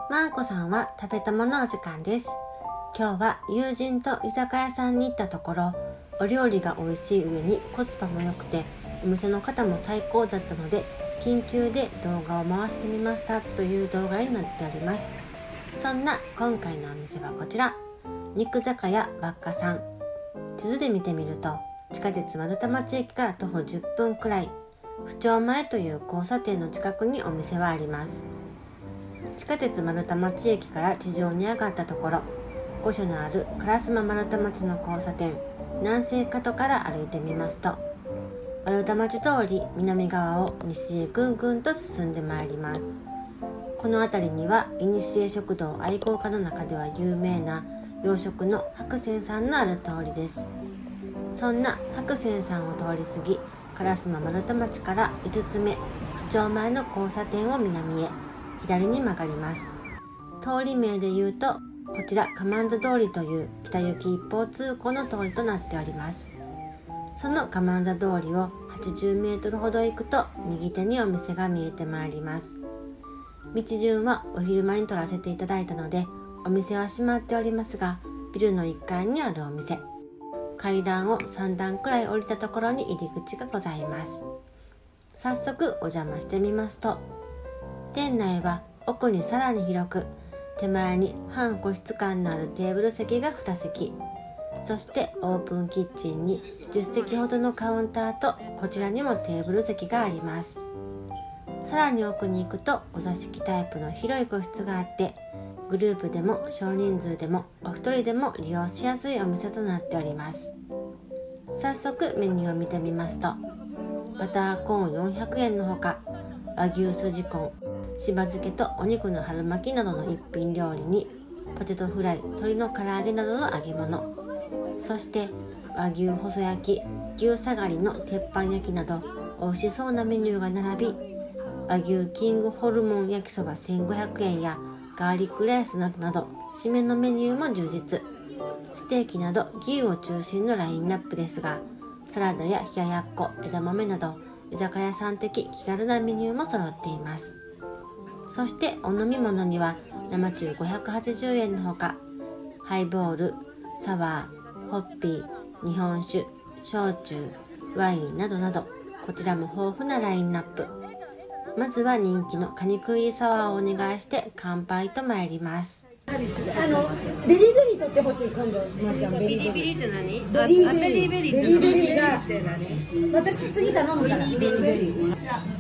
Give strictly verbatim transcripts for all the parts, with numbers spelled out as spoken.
マーコさんは食べたものお時間です。今日は友人と居酒屋さんに行ったところ、お料理が美味しい上にコスパも良くて、お店の方も最高だったので、緊急で動画を回してみましたという動画になっております。そんな今回のお店はこちら、肉酒屋わっかさん。地図で見てみると、地下鉄丸太町駅から徒歩じゅっぷんくらい、府庁前という交差点の近くにお店はあります。地下鉄丸太町駅から地上に上がったところ、御所のある烏丸丸太町の交差点南西角から歩いてみますと、丸太町通り南側を西へぐんぐんと進んでまいります。この辺りには古食堂愛好家の中では有名な洋食の白泉さんのある通りです。そんな白泉さんを通り過ぎ、烏丸丸太町からいつつめ府庁前の交差点を南へ左に曲がります。通り名で言うと、こちらカマンザ通りという北行き一方通行の通りとなっております。そのカマンザ通りをはちじゅうメートルほど行くと右手にお店が見えてまいります。道順はお昼間に撮らせていただいたので、お店は閉まっておりますが、ビルのいっかいにあるお店、階段をさんだんくらい降りたところに入り口がございます。早速お邪魔してみますと、店内は奥にさらに広く、手前に半個室間のあるテーブル席がに席、そしてオープンキッチンにじゅっ席ほどのカウンターと、こちらにもテーブル席があります。さらに奥に行くとお座敷タイプの広い個室があって、グループでも少人数でもお一人でも利用しやすいお店となっております。早速メニューを見てみますと、バターコーンよんひゃくえんのほか、和牛すじコン、しば漬けとお肉の春巻きなどの一品料理に、ポテトフライ、鶏の唐揚げなどの揚げ物、そして和牛細焼き、牛下がりの鉄板焼きなど美味しそうなメニューが並び、和牛キングホルモン焼きそばせんごひゃくえんやガーリックライスなどなど締めのメニューも充実。ステーキなど牛を中心のラインナップですが、サラダや冷ややっこ、枝豆など居酒屋さん的気軽なメニューも揃っています。そしてお飲み物には生中ごひゃくはちじゅうえんのほか、ハイボール、サワー、ホッピー、日本酒、焼酎、ワインなどなど、こちらも豊富なラインナップ。まずは人気の果肉入りサワーをお願いして乾杯と参ります。 あのベリーベリー取ってほしい。今度まーちゃんベリーベリー。 ベリーって何？ ベリーベリーベリーベリーが私次頼むから。ベリーベリー。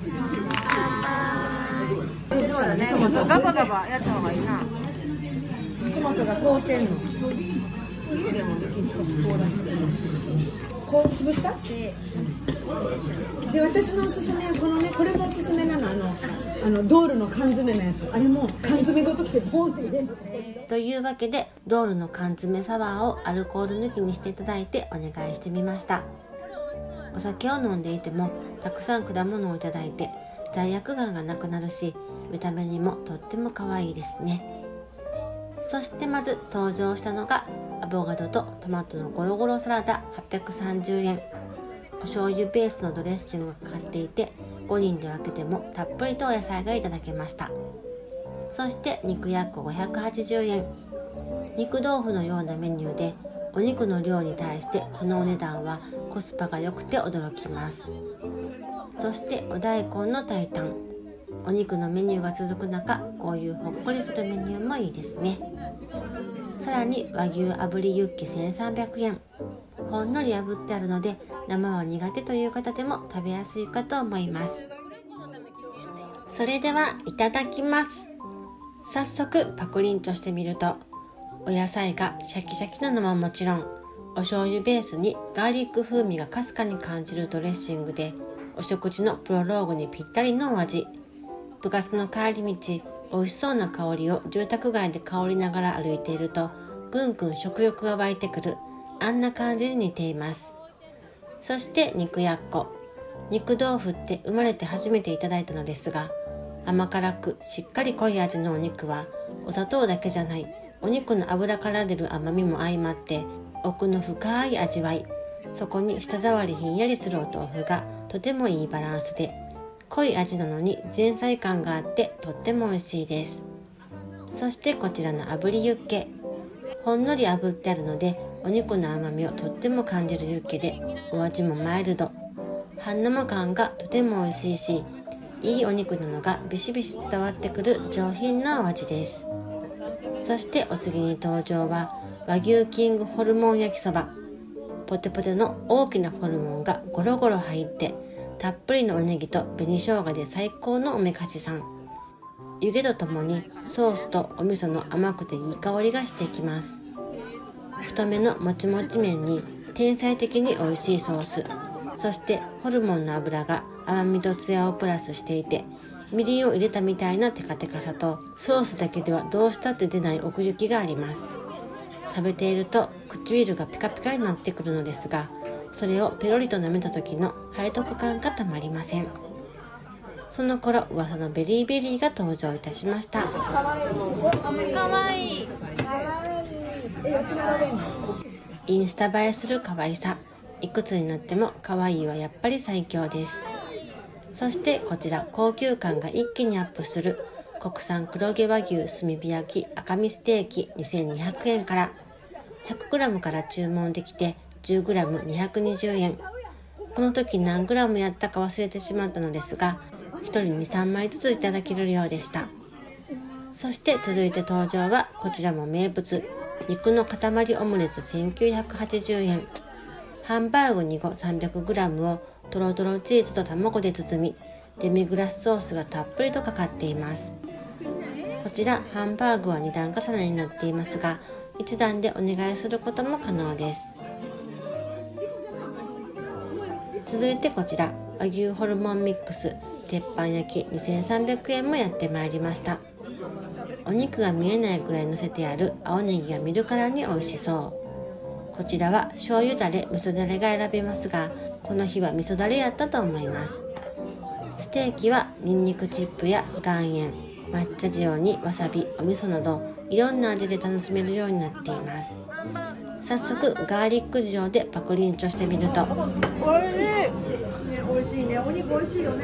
そうだね。ガバガバやった方がいいな。 トマトが凍ってんの。家でもできると凍らして。こう潰した？で、私のおすすめはこのね、これもおすすめなの、あのあのドールの缶詰のやつ。あれも缶詰ごときてボンって入れる。 というわけで、ドールの缶詰サワーをアルコール抜きにしていただいてお願いしてみました。お酒を飲んでいてもたくさん果物をいただいて罪悪感がなくなるし、見た目にもとっても可愛いですね。そしてまず登場したのがアボカドとトマトのゴロゴロサラダはっぴゃくさんじゅうえん。お醤油ベースのドレッシングがかかっていて、ごにんで分けてもたっぷりとお野菜がいただけました。そして肉やっこごひゃくはちじゅうえん。肉豆腐のようなメニューで、お肉の量に対してこのお値段はコスパが良くて驚きます。そしてお大根の炊いたん。お肉のメニューが続く中、こういうほっこりするメニューもいいですね。さらに和牛炙りユッケせんさんびゃくえん。ほんのり炙ってあるので、生は苦手という方でも食べやすいかと思います。それではいただきます。早速パクリンとしてみると、お野菜がシャキシャキなのももちろん、お醤油ベースにガーリック風味がかすかに感じるドレッシングで、お食事のプロローグにぴったりのお味。部活の帰り道、美味しそうな香りを住宅街で香りながら歩いていると、ぐんぐん食欲が湧いてくる、あんな感じに似ています。そして肉やっこ。肉豆腐って生まれて初めていただいたのですが、甘辛くしっかり濃い味のお肉は、お砂糖だけじゃない、お肉の脂から出る甘みも相まって、奥の深い味わい。そこに舌触りひんやりするお豆腐がとてもいいバランスで、濃い味なのに前菜感があってとっても美味しいです。 そしてこちらの炙りユッケ、ほんのり炙ってあるのでお肉の甘みをとっても感じるユッケで、お味もマイルド、半生感がとても美味しいし、いいお肉なのがビシビシ伝わってくる上品なお味です。そしてお次に登場は和牛キングホルモン焼きそば。ポテポテの大きなホルモンがゴロゴロ入って、たっぷりのおネギと紅生姜で最高のおめかしさん。湯気とともにソースとお味噌の甘くていい香りがしてきます。太めのもちもち麺に天才的に美味しいソース、そしてホルモンの脂が甘みとツヤをプラスしていて、みりんを入れたみたいなテカテカさと、ソースだけではどうしたって出ない奥行きがあります。食べていると唇がピカピカになってくるのですが、それをペロリと舐めた時の背徳感がたまりません。その頃、噂のベリーベリーが登場いたしました。 かわいい。 かわいい。 かわいい。え、四つ並べんの？ インスタ映えする可愛さ、いくつになっても可愛いはやっぱり最強です。そしてこちら、高級感が一気にアップする国産黒毛和牛炭火焼き赤身ステーキにせんにひゃくえんから、 ひゃくグラム から注文できて じゅうグラムにひゃくにじゅうえん。この時何グラムやったか忘れてしまったのですが、ひとりに、さんまいずついただける量でした。そして続いて登場はこちらも名物、肉の塊オムレツせんきゅうひゃくはちじゅうえん。ハンバーグにご さんびゃくグラム をトロトロチーズと卵で包み、デミグラスソースがたっぷりとかかっています。こちらハンバーグはに段重ねになっていますが、いち段でお願いすることも可能です。続いてこちら、和牛ホルモンミックス鉄板焼きにせんさんびゃくえんもやってまいりました。お肉が見えないくらい乗せてある青ネギが見るからに美味しそう。こちらは醤油だれ、味噌だれが選べますが、この日は味噌だれやったと思います。ステーキはニンニクチップや岩塩、抹茶塩にわさび、お味噌などいろんな味で楽しめるようになっています。早速ガーリック塩でパクリンチョしてみると、 おいしい。ね、おいしいね。お肉おいしいよね。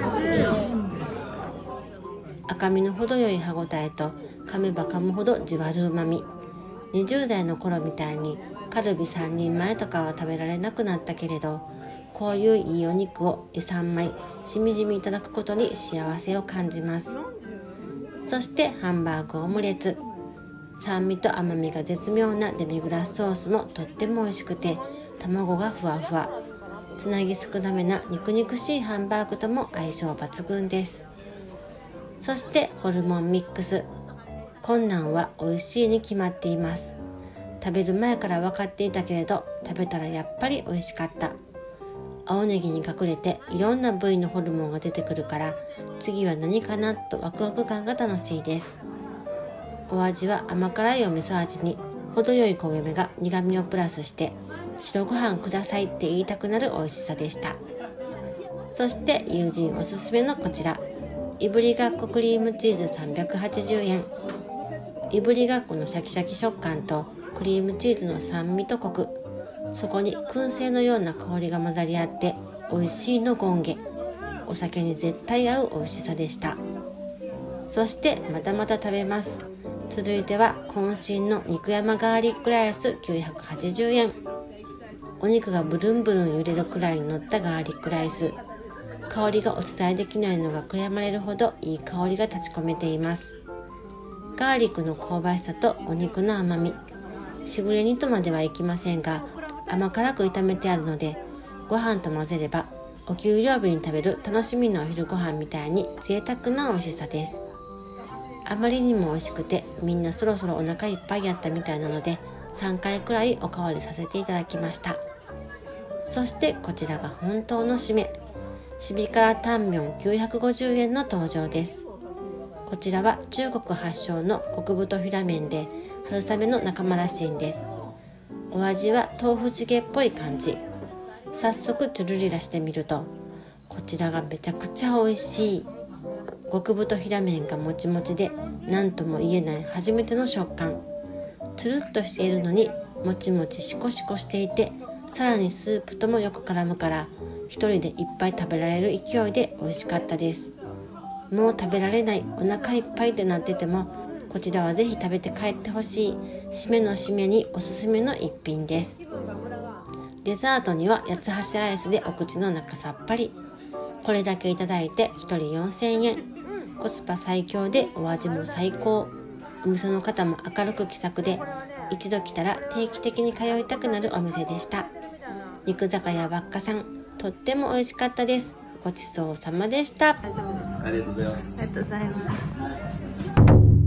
赤身の程よい歯ごたえと、噛めば噛むほどじわるうまみ。にじゅう代の頃みたいにカルビさんにんまえとかは食べられなくなったけれど、こういういいお肉をに、さんまいしみじみいただくことに幸せを感じます。そしてハンバーグオムレツ、酸味と甘みが絶妙なデミグラスソースもとっても美味しくて、卵がふわふわ、つなぎ少なめな肉肉しいハンバーグとも相性抜群です。そしてホルモンミックス、こんなんは美味しいに決まっています。食べる前から分かっていたけれど、食べたらやっぱり美味しかった。青ネギに隠れていろんな部位のホルモンが出てくるから、次は何かなとワクワク感が楽しいです。お味は甘辛いお味噌味に程よい焦げ目が苦味をプラスして、白ご飯くださいって言いたくなる美味しさでした。そして友人おすすめのこちら、いぶりがっこクリームチーズさんびゃくはちじゅうえん。いぶりがっこのシャキシャキ食感とクリームチーズの酸味とコク、そこに燻製のような香りが混ざり合って美味しいの権下。お酒に絶対合う美味しさでした。そしてまたまた食べます。続いては渾身の肉山ガーリックライスきゅうひゃくはちじゅうえん。お肉がブルンブルン揺れるくらいに乗ったガーリックライス、香りがお伝えできないのが悔やまれるほどいい香りが立ち込めています。ガーリックの香ばしさとお肉の甘み、しぐれ煮とまではいきませんが、甘辛く炒めてあるので、ご飯と混ぜればお給料日に食べる楽しみのお昼ご飯みたいに贅沢な美味しさです。あまりにも美味しくて、みんなそろそろお腹いっぱいやったみたいなので、さんかいくらいおかわりさせていただきました。そしてこちらが本当の締め、シビ辛タンミョンきゅうひゃくごじゅうえんの登場です。こちらは中国発祥の極太フィラ麺で、春雨の仲間らしいんです。お味は豆腐チゲっぽい感じ。早速チュルリラしてみると、こちらがめちゃくちゃ美味しい。極太フィラ麺がもちもちで、何とも言えない初めての食感。つるっとしているのにもちもちシコシコしていて、さらにスープともよく絡むから、一人でいっぱい食べられる勢いで美味しかったです。もう食べられない、お腹いっぱいってなってても、 こちらはぜひ食べて帰ってほしい締めの締めにおすすめの一品です。デザートには八つ橋アイスでお口の中さっぱり。これだけいただいてひとりよんせんえん。コスパ最強でお味も最高。お店の方も明るく気さくで、一度来たら定期的に通いたくなるお店でした。肉酒屋ばっかさん、とっても美味しかったです。ごちそうさまでした。 大丈夫です。 ありがとうございます。 ありがとうございます。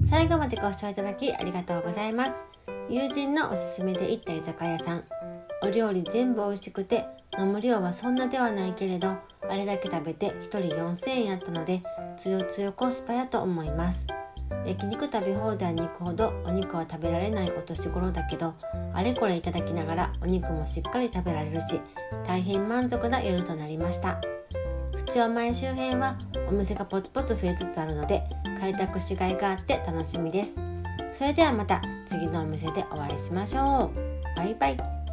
最後までご視聴いただきありがとうございます。友人のおすすめで行った居酒屋さん。お料理全部美味しくて、飲む量はそんなではないけれど、あれだけ食べてひとりよんせんえんやったので、つよつよコスパやと思います。焼肉食べ放題に行くほどお肉は食べられないお年頃だけど、あれこれいただきながらお肉もしっかり食べられるし、大変満足な夜となりました。府庁前周辺はお店がポツポツ増えつつあるので、開拓しがいがあって楽しみです。それではまた次のお店でお会いしましょう。バイバイ。